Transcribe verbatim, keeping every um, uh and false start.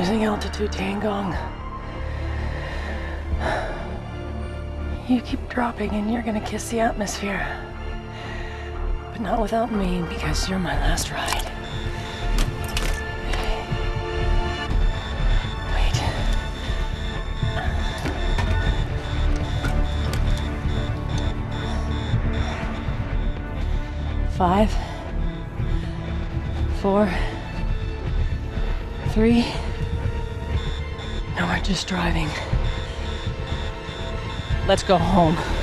losing altitude, Tiangong. You keep dropping and you're gonna kiss the atmosphere. But not without me, because you're my last ride. Wait. Five. Four. Three. No, we're just driving. Let's go home.